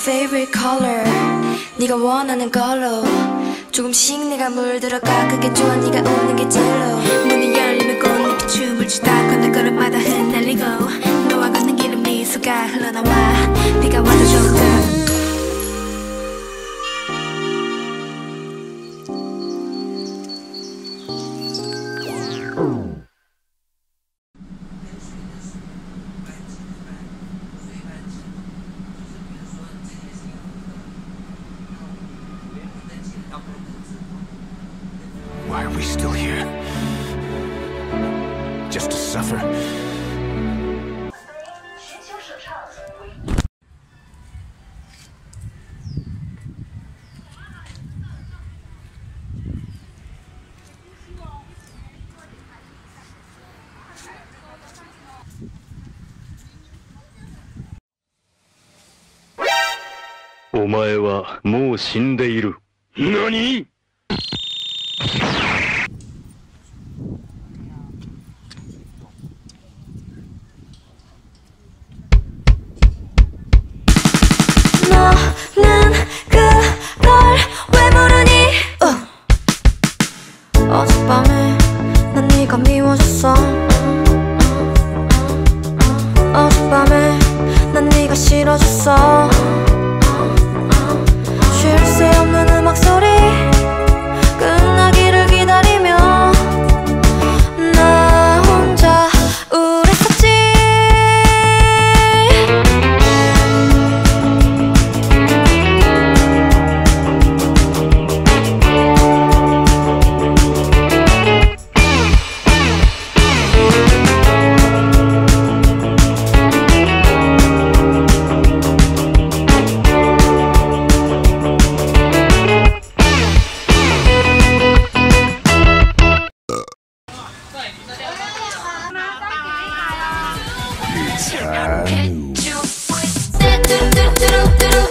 favorite color 네가 원하는 걸로 조금씩 내가 물들어가 그게 좋아 네가 웃는 게 제일로 문이 열리면 꽃잎이 춤을 추다 건널 걸음마다 흩날리고 너와 걷는 길은 미소가 흘러나와 비가 와도 좋다 Why are we still here? Just to suffer? Omae wa mou shindeiru. Nani?! 너는 그걸 왜 모르니 어젯밤에 난 네가 미워졌어 어젯밤에 난 네가 싫어졌어 쉴 새 없는 음악 소리 끝나기를 기다리며 나 혼자 우울했었지 It's high noon.